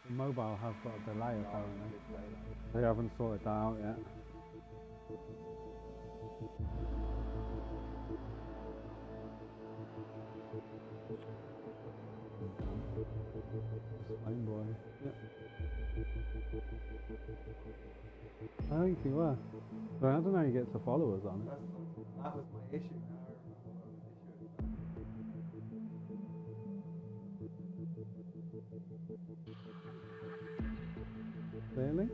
The mobile has got a delay apparently. They haven't sorted that out yet. Flame boy. Yep. I think you were. But I don't know how you get to followers on it. That was my issue. Now I remember what the issue is. Really?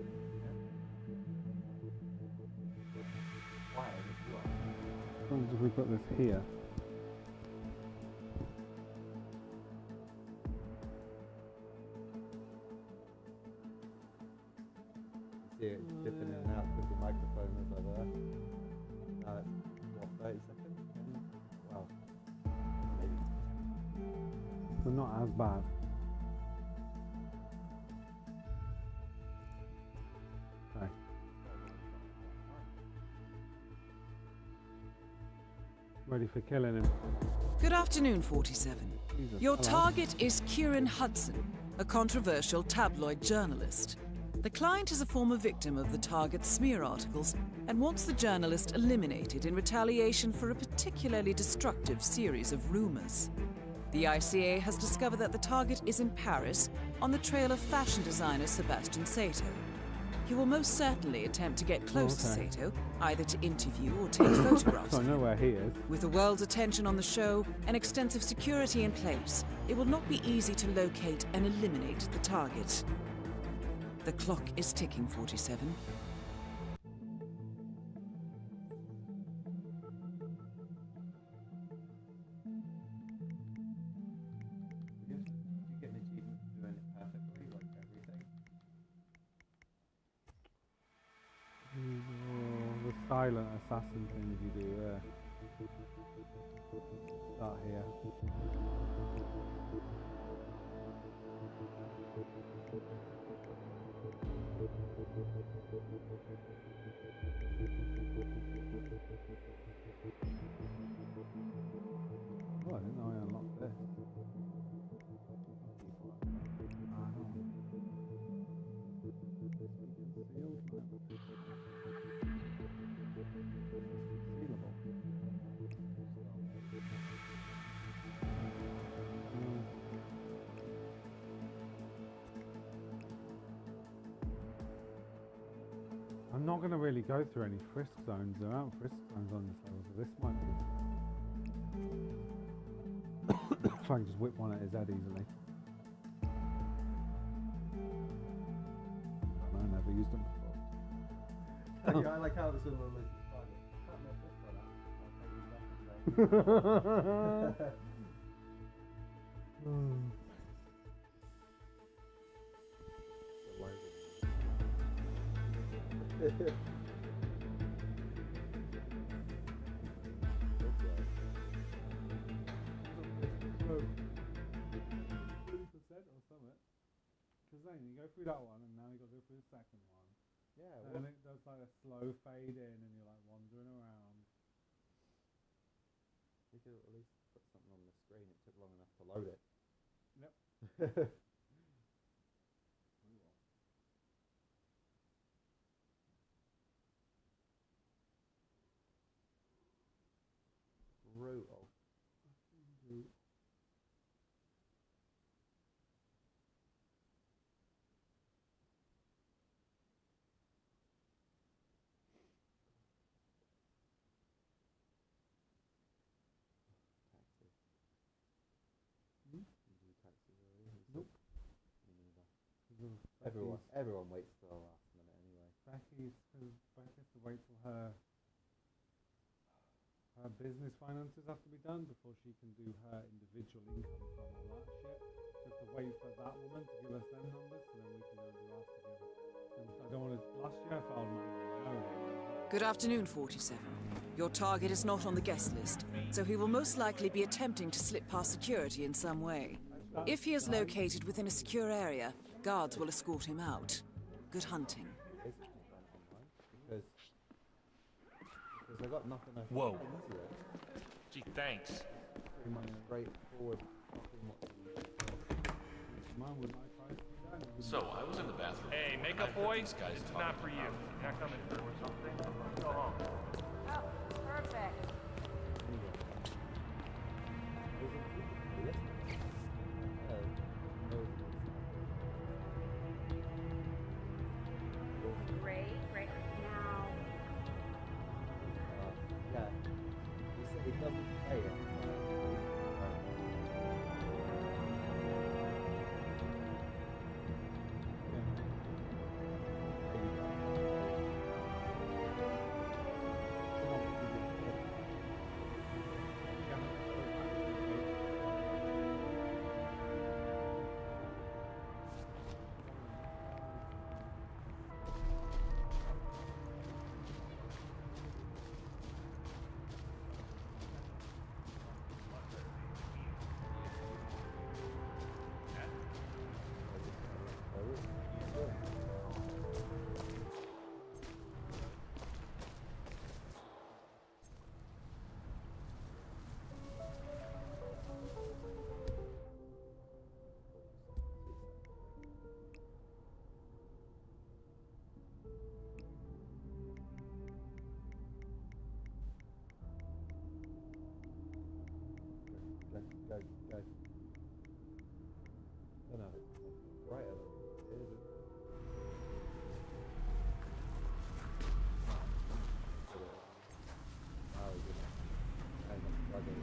Why? As long as we put this here. See it dipping in and out because the microphone is over there. Now it's what, 30 seconds? Wow. Maybe. So not as bad. Okay. Ready for killing him. Good afternoon, 47. Jesus, Your hello. target is Kieran Hudson, a controversial tabloid journalist. The client is a former victim of the target's smear articles and wants the journalist eliminated in retaliation for a particularly destructive series of rumors. The ICA has discovered that the target is in Paris on the trail of fashion designer Sebastian Sato. He will most certainly attempt to get close to Sato, either to interview or take photographs. So I know where he is. With the world's attention on the show and extensive security in place, it will not be easy to locate and eliminate the target. The clock is ticking, 47. You get an achievement for doing it perfectly, like everything. Oh, the silent assassin things you do there. Start here. Oh, I didn't know I unlocked this. I'm not going to really go through any frisk zones. There aren't frisk zones on this level, so this might be... Try and just whip one at his head easily. I never used them before. Yeah, I like how it was a little target. Can't make this one up. I'll take you back and say. Or something. Because then you go through that one and now you got to go through the second one. Yeah, And it does like a slow fade in and you're like wandering around. you could at least put something on the screen. It took long enough to load it. Yep. Brutal. Taxi. Hmm? You do taxis already? Nope. Me neither. Everyone waits till the last minute anyway. Becky has to wait till her business finances have to be done before she can do her individual income from all that shit. She has to wait for that woman to give us them numbers, so then we can go and do ours together. And I don't want to. Last year I failed manually. Good afternoon, 47. Your target is not on the guest list, so he will most likely be attempting to slip past security in some way. If he is located within a secure area, guards will escort him out. Good hunting. Because I got nothing else. Whoa. Gee, thanks. Pretty much straightforward. Mine would like price to be done. So, I was in the bathroom. Hey, and makeup I heard boy, these guys this is talking not for you. about- You're not coming through or something. Let's go home. Oh, perfect. Great, great. Now, Yeah, he doesn't say it. Go. No, no. Right over here. Oh, you know. Kind of struggling.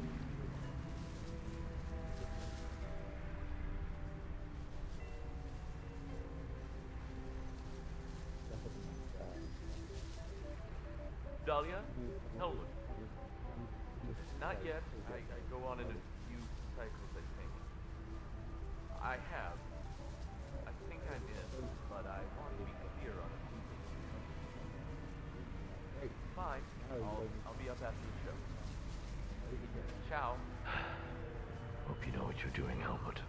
Dahlia? Elwood. Not yet. I go on in a few cycles, I think. I think I'm in, but I want to be clear on a few things. Fine. I'll be up after the show. Ciao. Hope you know what you're doing, Elwood.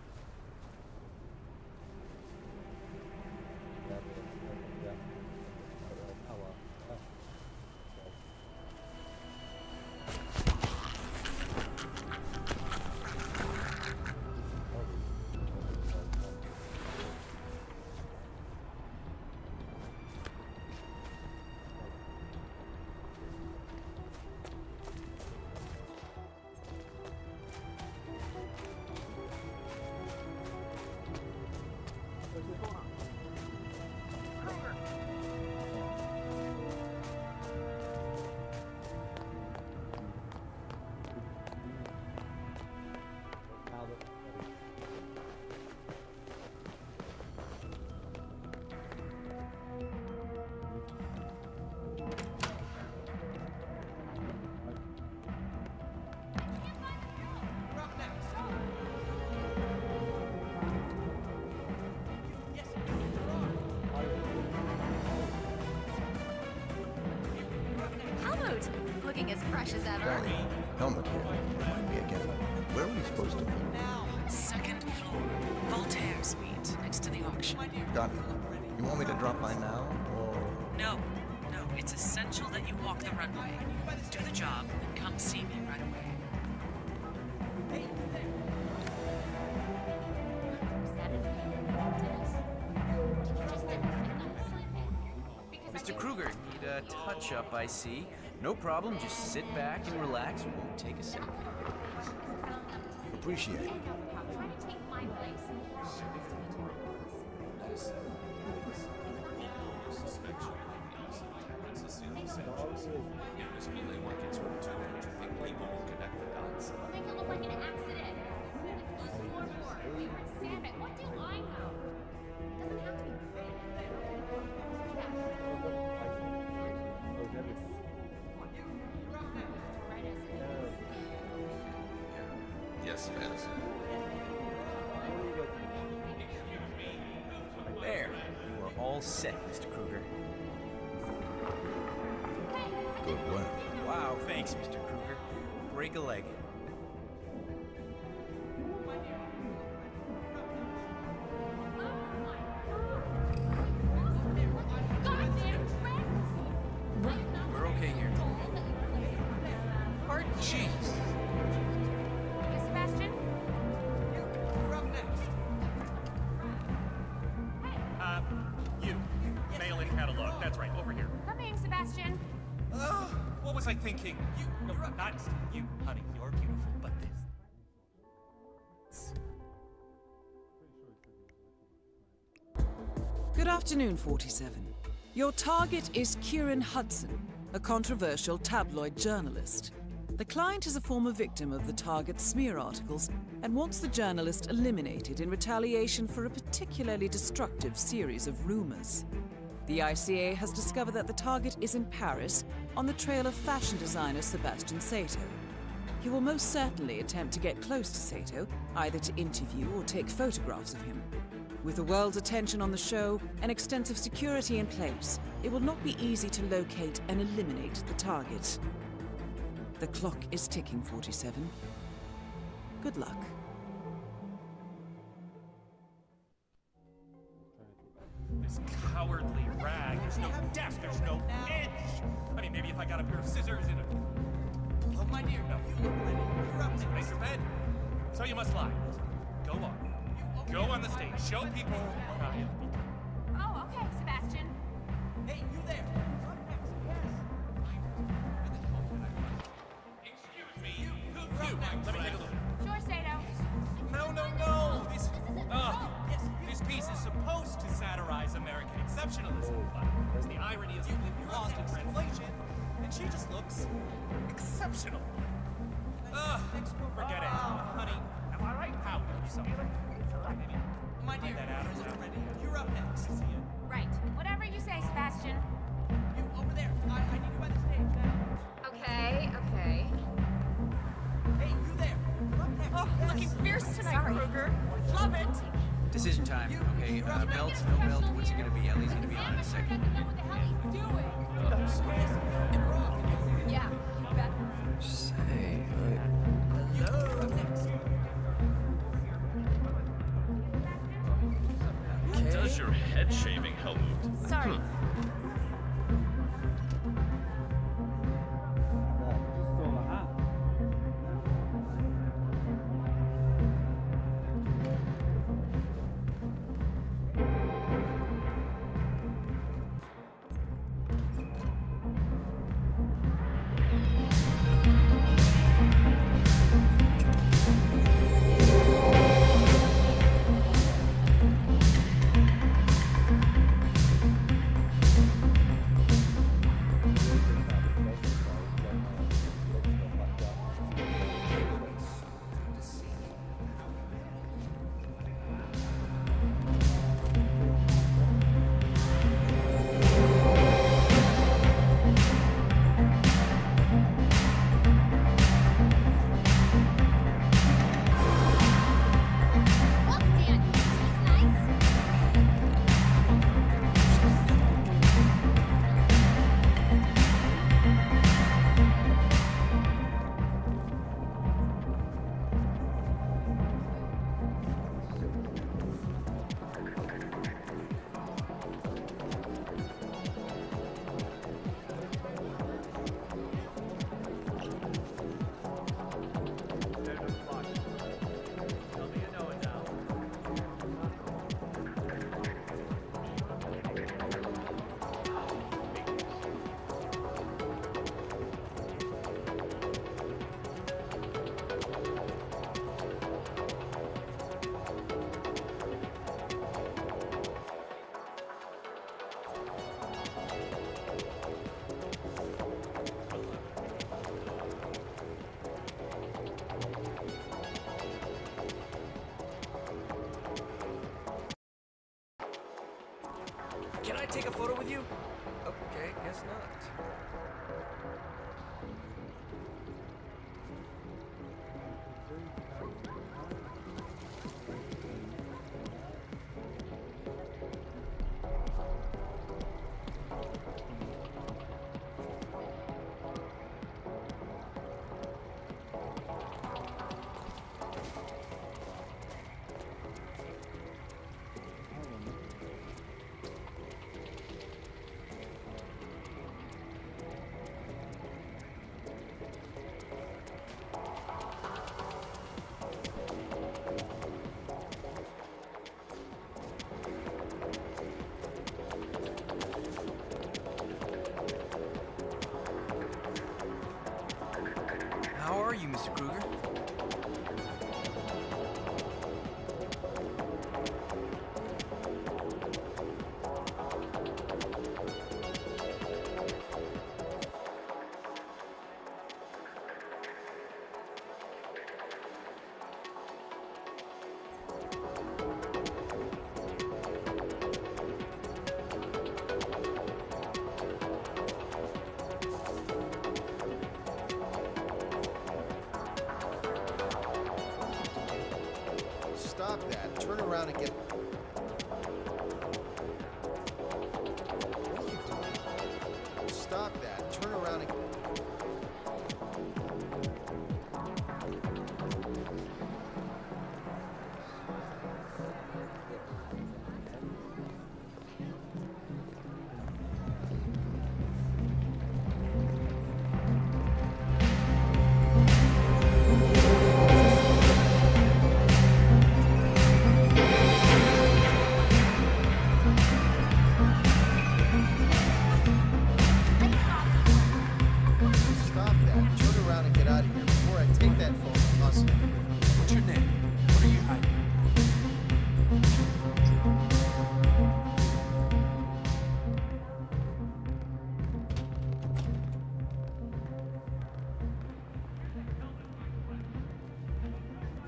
looking as fresh as ever. Danny, helmet here. Remind me again. Where are we supposed to be? Second floor, Voltaire Suite, next to the auction. Got it. You want me to drop by now, or...? No, it's essential that you walk the runway. Do the job, and come see me right away. Mr. Kruger, need a touch-up, I see. No problem, just sit back and relax. It won't take a second. Appreciate it. Make it look like an accident. Lose floorboard. We were in Sandbag. What do I know? Doesn't have to be right as it is. Yes, Madison. There, you are all set, Mr. Kruger. Good work. Wow, thanks, Mr. Kruger. Break a leg. We're okay here. Pardon? Jeez. Sebastian? You're up next. Hey, gotta look. That's right, over here. Coming, Sebastian. What was I thinking? No, not you, honey. You're beautiful, but this. Good afternoon, 47. Your target is Kieran Hudson, a controversial tabloid journalist. The client is a former victim of the target's smear articles and wants the journalist eliminated in retaliation for a particularly destructive series of rumors. The ICA has discovered that the target is in Paris on the trail of fashion designer Sebastian Sato. He will most certainly attempt to get close to Sato, either to interview or take photographs of him. With the world's attention on the show and extensive security in place, it will not be easy to locate and eliminate the target. The clock is ticking, 47. Good luck. This cowardly rag. There's no depth, there's no edge. I mean, maybe if I got a pair of scissors and a... Oh, my dear, no. You look ready. You're up to make your bed. So you must lie. Go on. Go on the stage. Show people what I have become. Oh, okay, Sebastian. Hey, you there. Excuse me. You. Let me take a look. Sure, Sato. No. This piece is supposed to satirize American exceptionalism, but the irony is you've been lost in translation, and she just looks exceptional. Forget it. Honey, am I right? How? Something. Maybe. My dear, that out ready. You're up next. See ya. Right. Whatever you say, Sebastian. You over there. I need you by the stage now. Okay. Hey, you there. You're up next. Oh, looking fierce tonight, Kruger. Love it. Decision time. Okay, belt, no belt. What's it gonna be? Ellie's gonna be on in a second. Doesn't know what the hell he's doing. Yeah, you bet. Say, Hello. Up next. Does your head shaving help? Sorry. can I take a photo with you? Okay, guess not.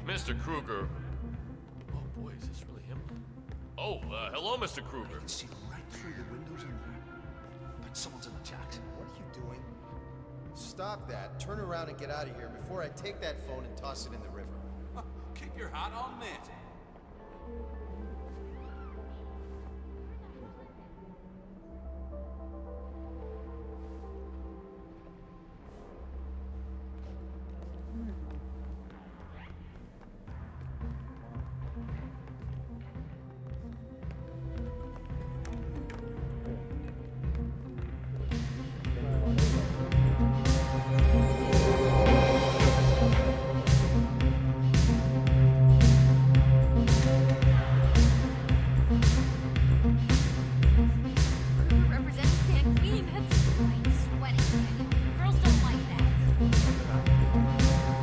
Mr. Kruger. Oh boy, is this really him? Oh, hello, Mr. Kruger. I can see right through the windows in there. But someone's in the jack. What are you doing? Stop that. Turn around and get out of here before I take that phone and toss it in the river. Keep your hat on, mate. Represents San Queen. That's quite sweaty. Girls don't like that.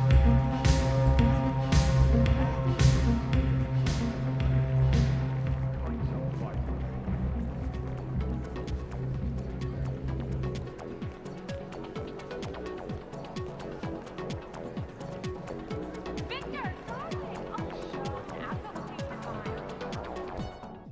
Victor, darling. Oh, sure. I've got to take your mind.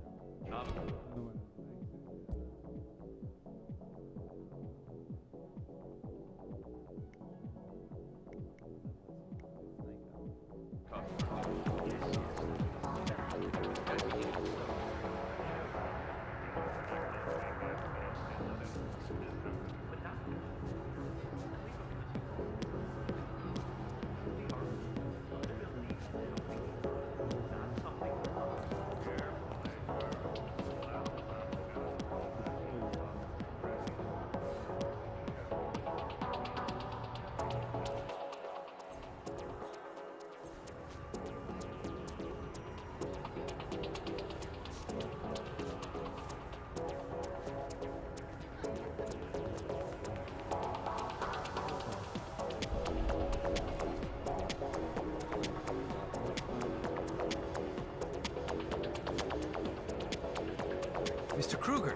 Mr. Kruger.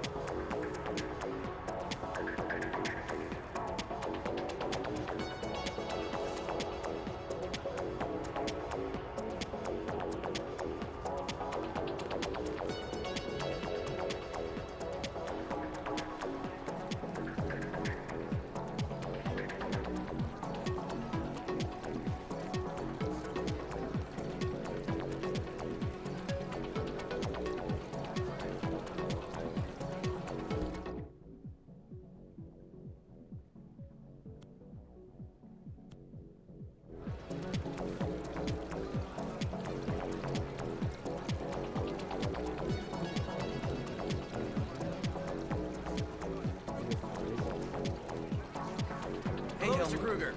Hey, Mr. Kruger.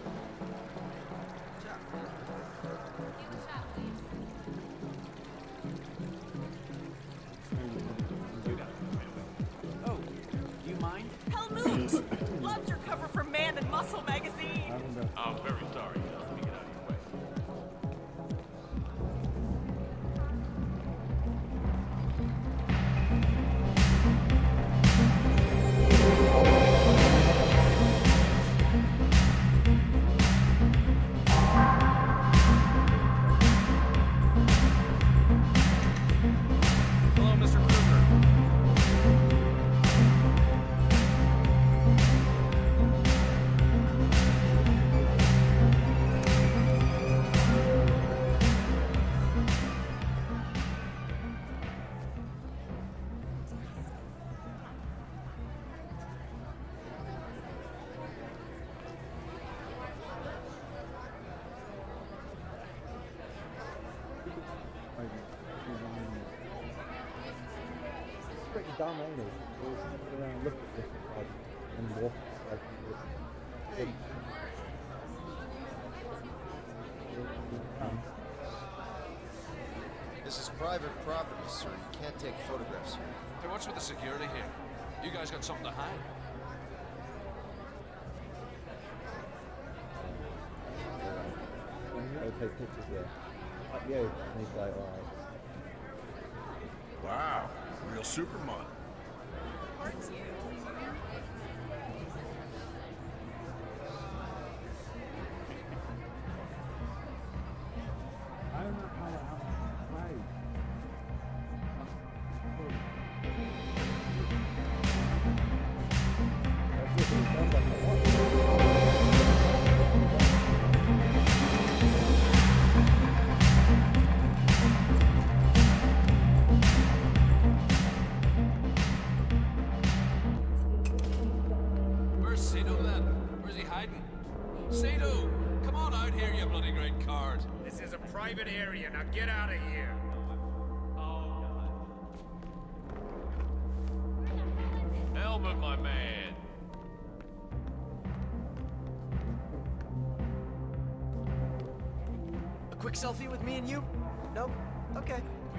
Oh, you mind? Helmut! Loved your cover for Man and Muscle magazine. I'm very sorry. Let me get out of your way. Hello, Mr. Kruger. It's pretty dumb, ain't it? We'll sit around and look at this and walk like this. This is private property, sir. You can't take photographs here. Hey, what's with the security here? You guys got something to hide? I'll take pictures there. Yeah, and he's like, alright. Wow, real supermodel. Aren't you? I don't know Sato, come on out here, you bloody great card. This is a private area. Now get out of here. Helmet, my man. A quick selfie with me and you? Nope. Okay.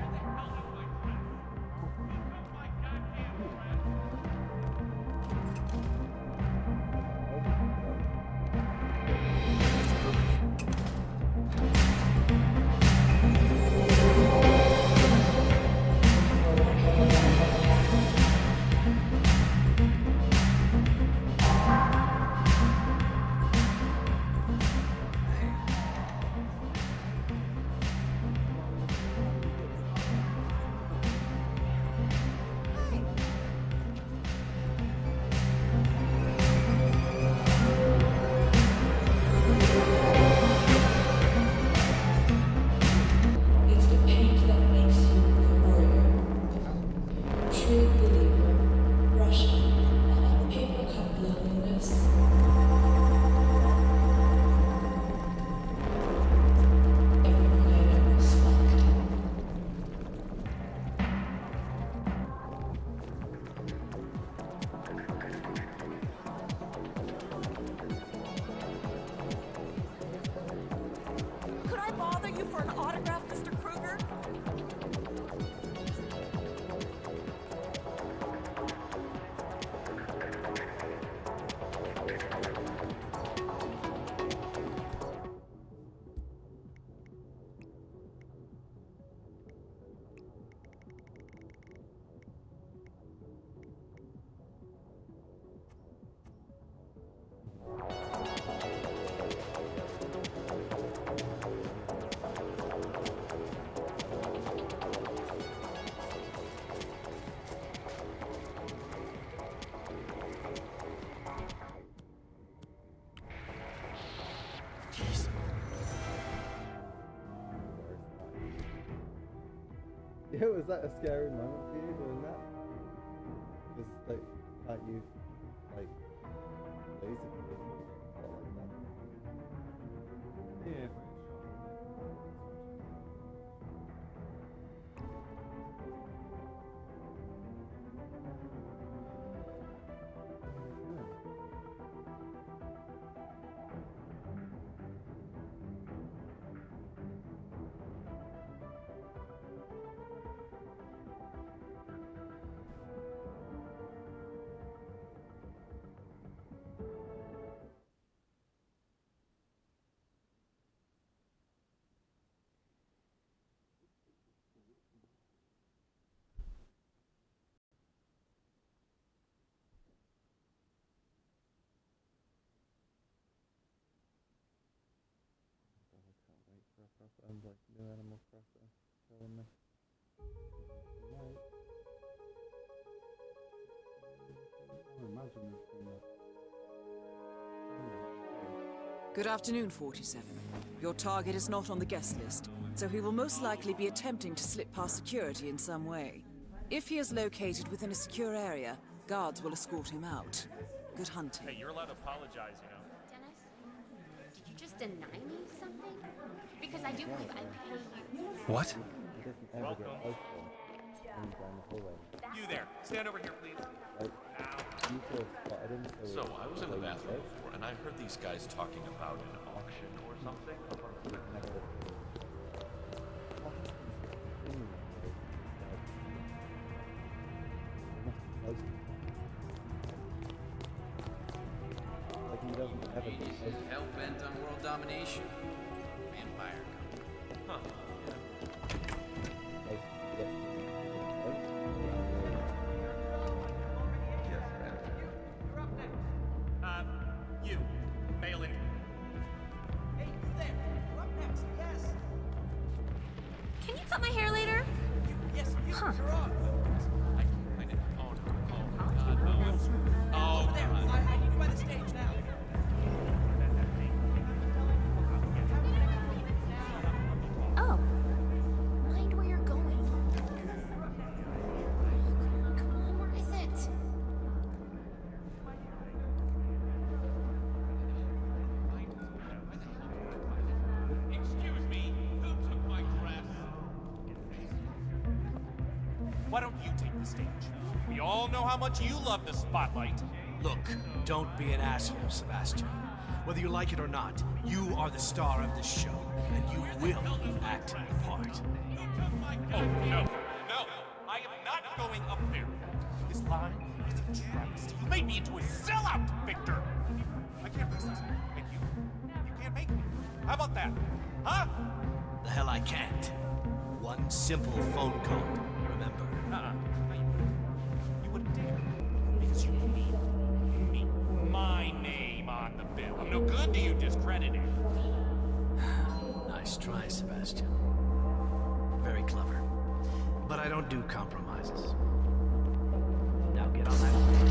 Yeah, was that a scary moment for you doing that? Just like, can't you, like, basically, like that? Yeah. I'm like new Animal Crossing showing me. Good afternoon, 47. Your target is not on the guest list, so he will most likely be attempting to slip past security in some way. If he is located within a secure area, guards will escort him out. Good hunting. Hey, you're allowed to apologize, you know. Dennis, did you just deny me something? Because I do believe I pay you. What? He doesn't ever get close to him. He's down the hallway. You there. Stand over here, please. Like, you could have spotted him. So, I was in the bathroom before, and I heard these guys talking about an auction or something. Like, he doesn't ever get He's close. hell-bent on world domination. Vampire company. Huh. Like, he gets to You. Mail in. Hey, you there! You're up next, yes! Can you cut my hair later? Yes, you, Huh. you're on! I didn't. Oh, God, no. Oh, Over there, I need you by the stage now. Oh. Mind where you're going. Come on, where is it? why don't you take the stage? We all know how much you love the spotlight. Look, don't be an asshole, Sebastian. Whether you like it or not, you are the star of this show, and you will act the part. Oh, no. No, I am not going up there. This line is a travesty. You made me into a sellout, Victor. I can't fix this. And you can't make me. How about that? Huh? The hell I can't. One simple phone call, remember? No, you wouldn't dare. Because you need me. My name on the bill. I'm no good to you, discredited. Nice try, Sebastian. Very clever. But I don't do compromises. Now get on that stage.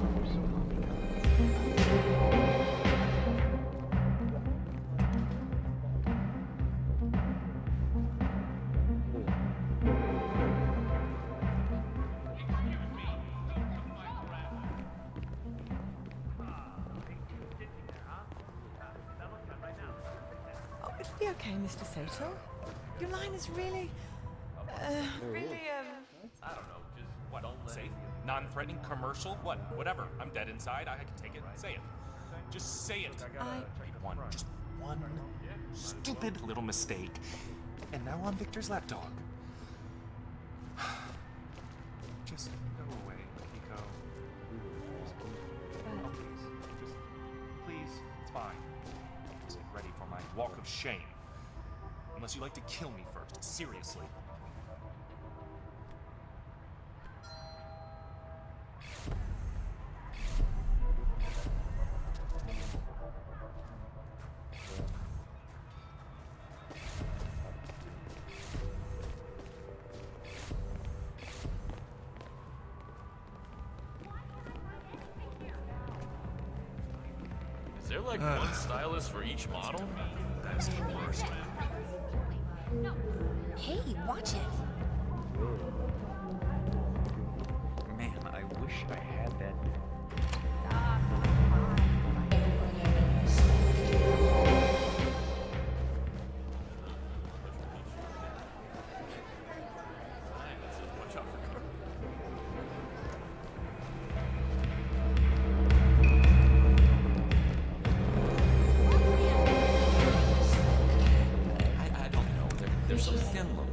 Oh, it'll be okay, Mr. Sato. Your line is really, I don't know, just What, safe? Non-threatening, commercial? What? Whatever. I'm dead inside. I can take it. Say it. Just say it. Just one stupid little mistake. And now I'm Victor's lapdog. Just go away, Kiko. Oh, please. Just, please. It's fine. Just get ready for my walk of shame. Unless you like to kill me first. Seriously. Is there like one stylist for each model? That's the worst. Hey, watch it. Man, I wish I had that. Watch out for Kurt. I don't know. They're so thin looking.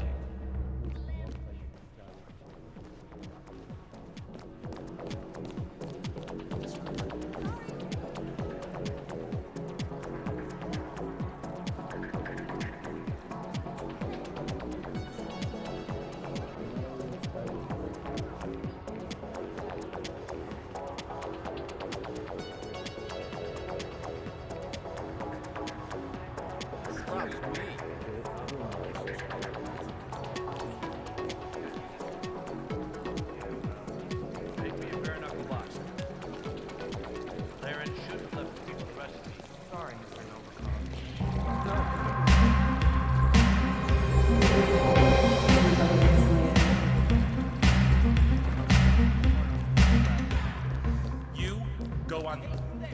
Make me a bare knuckle box. Laren should have left a piece of the recipe. Sorry, Mr. You go on.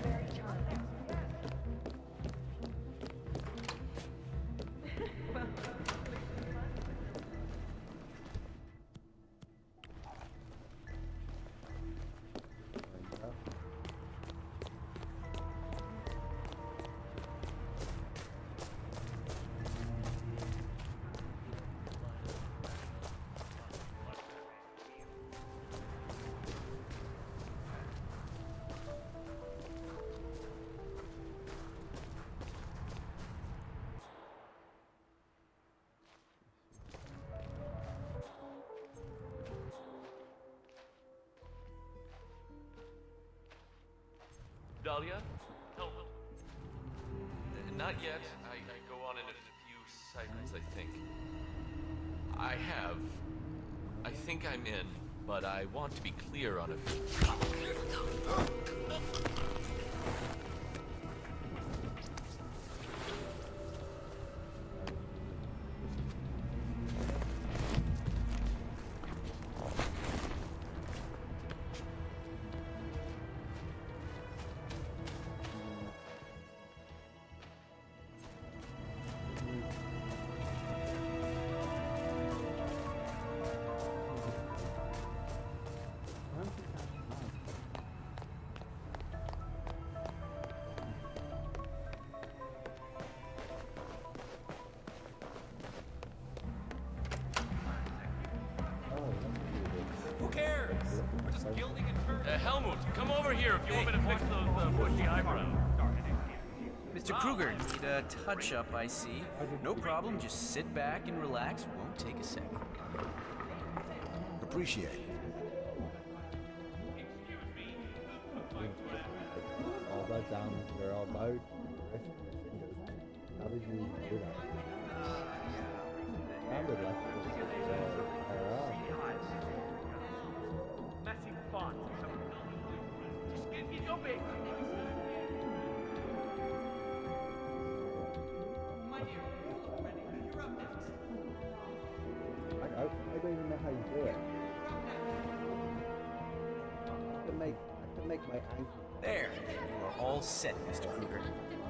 Dahlia? No. Not yet. I go on in a few seconds, I think. I think I'm in, but I want to be clear on a few. Helmut, come over here if you want me to fix those bushy eyebrows. Mr. Kruger, need a touch-up, I see. No problem, just sit back and relax. Won't take a second. Appreciate it. All that down, we're all bowed. How did you do that? Sounded like it was Messy font. Just get jumping. My dear, you're ready. You're up next. I don't even know how you do it. I can make my ankle. There, you are all set, Mr. Kruger.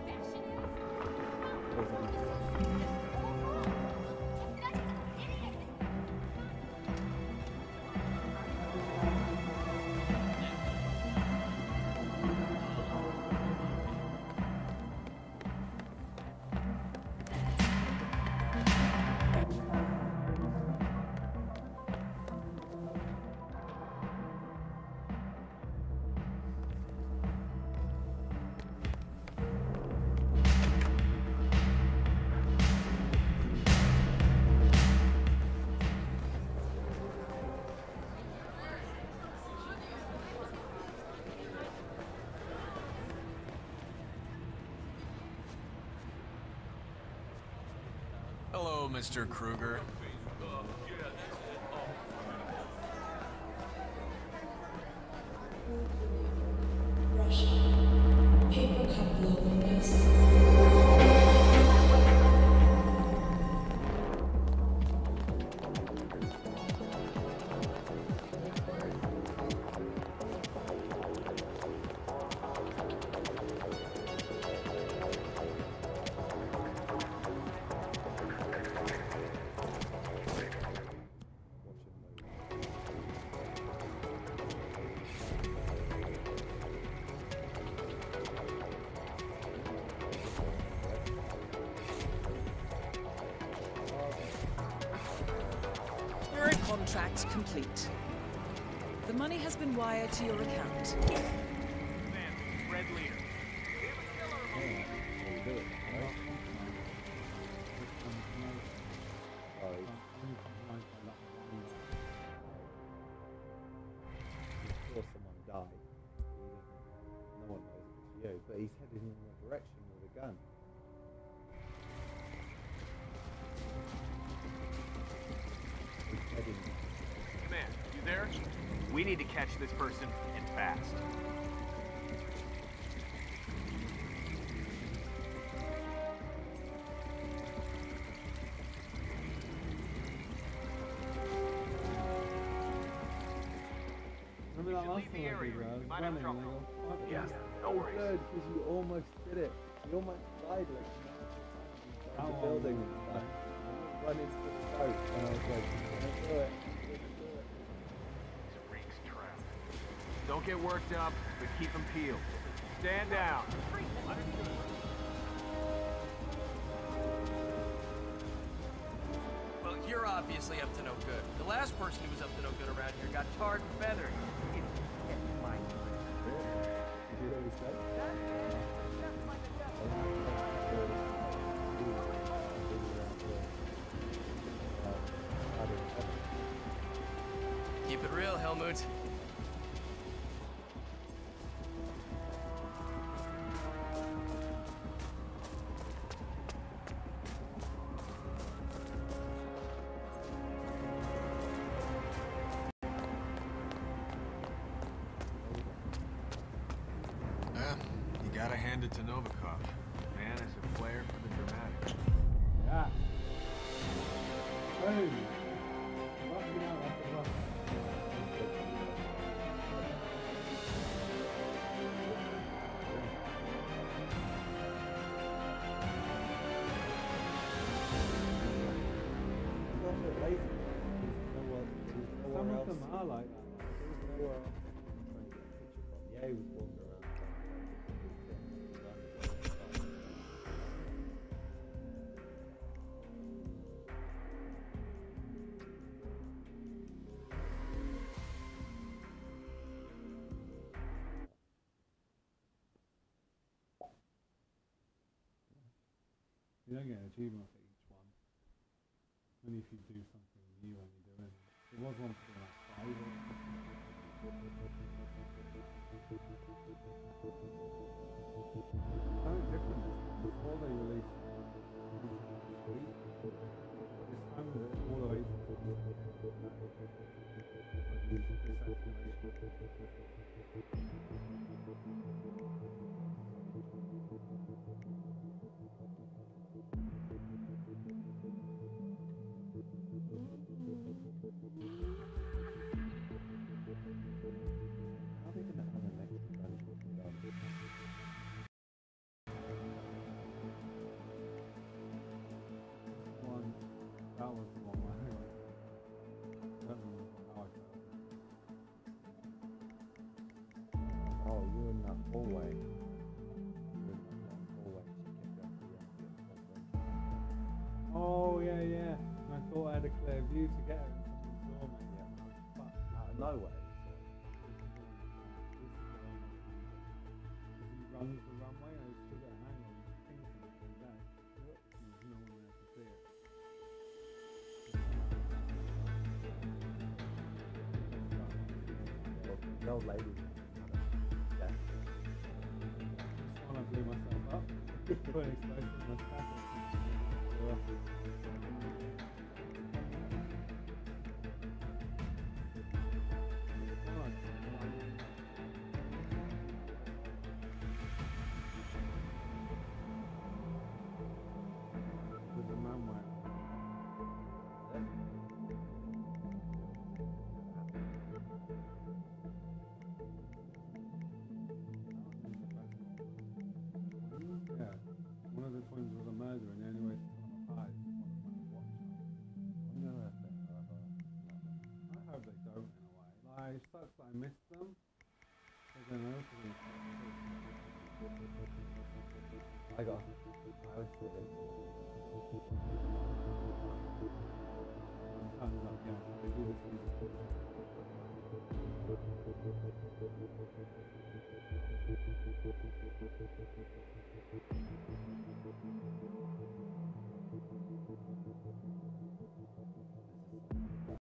Hello, Mr. Kruger. Russia. Paper cup loneliness. Contract complete. The money has been wired to your account. Red leader. Someone died. No one knows it's you, but he's headed in the direction with a gun. Command, you there? We need to catch this person, and fast. Remember that last leave the time I area. did that? I was You might have running trouble. and I go, Yeah, no Oh, worries. good, because you almost did it. You almost died like inside the building and stuff. Run into the boat, and I was like, can I do it? This reek's trap. Don't get worked up, but keep them peeled. Stand down. Well, you're obviously up to no good. The last person who was up to no good around here got tarred and feathered. Did you hear what he said? Keep it real, Helmut. You gotta hand it to Novikov. Man is a flair for the dramatic. yeah. Boom. Rocking out like a rock. Some of them are like that. There was nowhere else to try and get a picture from. Yeah, he was walking around. don't get an achievement for each one. Only if you do something new when you're doing it. There was one for like 5 or something different this time. Before they released this time all the way to How are they gonna have an extra dungeon without it? one, that was the one where I don't remember how I felt. Oh, you're in that hallway. You're in that long hallway. She kept going through the Oh yeah, yeah. And I thought I had a clear view to get it and someone saw me. Yeah, I was fucked. out of nowhere. He runs the runway and I stood at an angle and just pinged him and came back. There's no one there to see it. The old lady. Yeah. Just when I blew myself up, put an explosive in my scaffold. There's a man where yeah, one of the twins was a murderer and the only way to tell them apart is one of them watch them. I wonder if they ever. I hope they don't in a way. Like, it sucks that I missed them. But then I also think I was sitting. sometimes like, yeah, they do this thing.